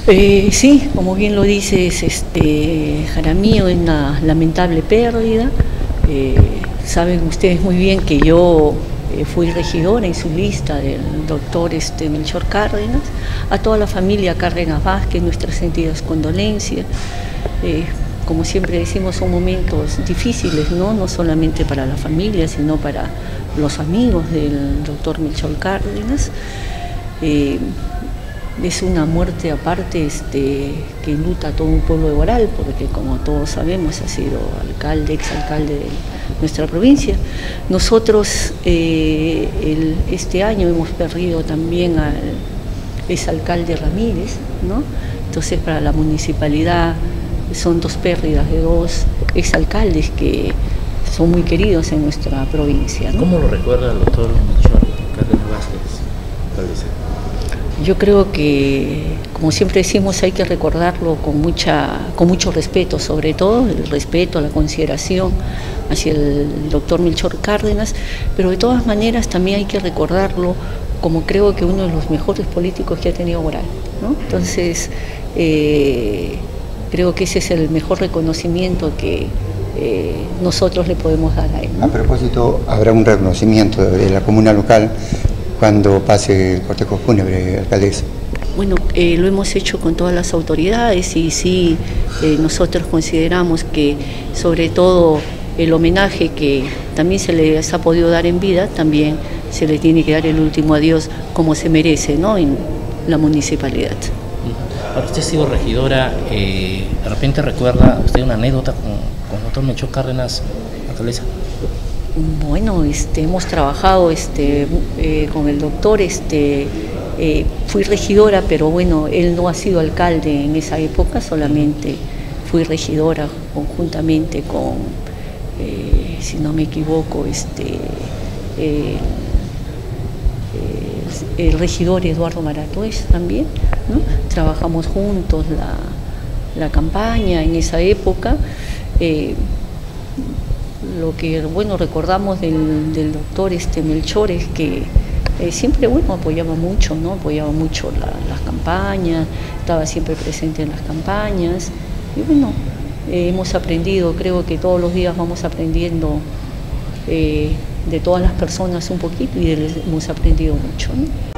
Sí, como bien lo dices, Jaramillo, es una lamentable pérdida. Saben ustedes muy bien que yo fui regidora en su lista del doctor Melchor Cárdenas. A toda la familia Cárdenas Vázquez, nuestras sentidas condolencias. Como siempre decimos, son momentos difíciles, no solamente para la familia, sino para los amigos del doctor Melchor Cárdenas. Es una muerte aparte que enluta a todo un pueblo de Huaral, porque como todos sabemos ha sido alcalde, exalcalde de nuestra provincia. Nosotros este año hemos perdido también al exalcalde Ramírez, ¿no? Entonces para la municipalidad son dos pérdidas de dos exalcaldes que son muy queridos en nuestra provincia, ¿no? ¿Cómo lo recuerda el doctor Melchor Cárdenas Vázquez, alcaldesa? Yo creo que, como siempre decimos, hay que recordarlo con mucho respeto, sobre todo el respeto, la consideración hacia el doctor Melchor Cárdenas, pero de todas maneras también hay que recordarlo como creo que uno de los mejores políticos que ha tenido Huaral, ¿no? Entonces, creo que ese es el mejor reconocimiento que nosotros le podemos dar a él, ¿no? A propósito, habrá un reconocimiento de la comuna local cuando pase el cortejo fúnebre, alcaldesa. Bueno, lo hemos hecho con todas las autoridades y sí, nosotros consideramos que sobre todo el homenaje que también se les ha podido dar en vida, también se le tiene que dar el último adiós como se merece, ¿no?, en la municipalidad. Ahora, usted ha sido regidora, ¿de repente recuerda usted una anécdota con el doctor Melchor Cárdenas, alcaldesa? Bueno, hemos trabajado con el doctor, fui regidora, pero bueno, él no ha sido alcalde en esa época, solamente fui regidora conjuntamente con, si no me equivoco, el regidor Eduardo Maratoes también, ¿no? Trabajamos juntos la campaña en esa época. Lo que recordamos del doctor Melchor es que siempre apoyaba mucho, ¿no? Apoyaba mucho las campañas, estaba siempre presente en las campañas y hemos aprendido, creo que todos los días vamos aprendiendo de todas las personas un poquito y hemos aprendido mucho, ¿no?